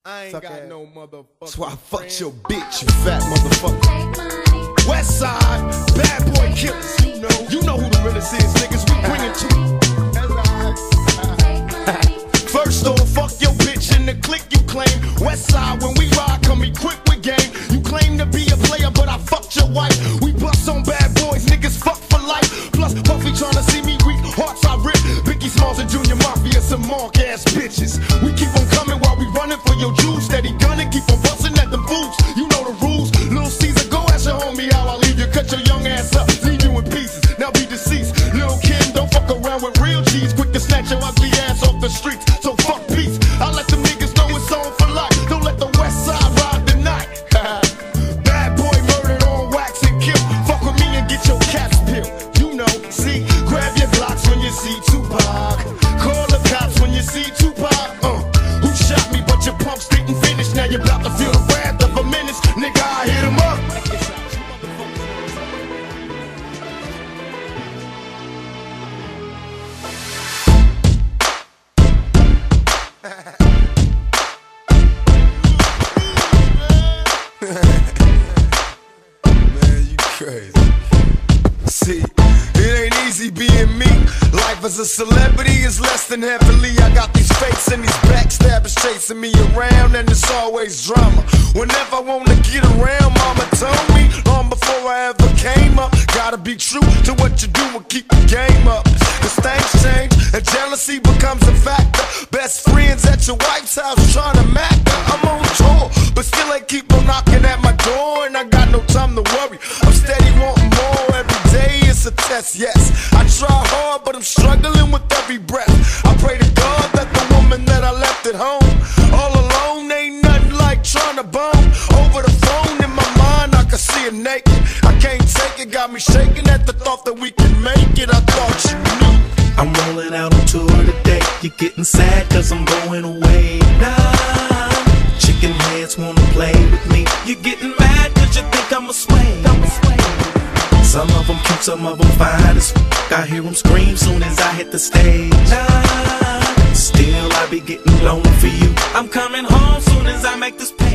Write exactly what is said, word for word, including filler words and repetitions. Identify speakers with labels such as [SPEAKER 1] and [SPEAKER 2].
[SPEAKER 1] I ain't
[SPEAKER 2] Suck
[SPEAKER 1] got
[SPEAKER 2] ass.
[SPEAKER 1] no motherfucker.
[SPEAKER 3] That's why I fucked your bitch, you fat motherfucker. West Side, bad boy killers. You know, you know who the realest is, niggas. We bring it to you. First off, fuck your bitch in the clique you claim. West Side, when we ride, come equipped with game. You claim to be a player, but I fucked your wife. We bust on bad boys, niggas fuck for life. Plus, Puffy tryna see me weak, hearts I rip. Biggie Smalls and Junior Mafia, some mark ass bitches. We keep on coming while we running for your juice. Steady gunning, keep on busting at them fools. You know the rules. Lil Caesar, go ask your homie how I leave you. Cut your young ass up, leave you in pieces. Now be deceased. Lil Kim, don't fuck around with real G's. Quick to snatch your ugly ass off the streets. So fuck peace. I let them niggas know it's on for life. Don't let the West Side ride the night. Bad boy murdered on wax and kill. Fuck with me and get your caps peeled. You know, see, grab your Glocks when you see Tupac. Call the cops when you see Tupac. Uh, who shot me but your pumps didn't finish. Now you're about to feel the wrath of a menace. Nigga, I hit him up. Man, you crazy. See, it ain't easy being me. Life as a celebrity is less than heavily. I got these fakes and these backstabbers chasing me around, and it's always drama. Whenever I wanna get around, mama told me long before I ever came up, gotta be true to what you do and keep the game up. Cause things change and jealousy becomes a factor. Best friends at your wife's house trying to mack her. I'm on tour, but still they keep on knocking at my door, and I got no time to worry. I'm steady wanting more every day. It's a test, yes. I try hard, but I'm struggling with every breath. I pray to God that the woman that I left at home all alone ain't nothing like trying to bone. Over the phone in my mind, I can see her naked. I can't take it, got me shaking at the thought that we can make it. I thought you knew.
[SPEAKER 4] I'm rolling out on tour today. You're getting sad cause I'm going away. Nah, chicken heads wanna play with me. You're getting mad cause you think I'm a sway. Some of them cute, some of them fine as f***. I hear them scream soon as I hit the stage. Nah, still I be getting lonely for you. I'm coming home soon as I make this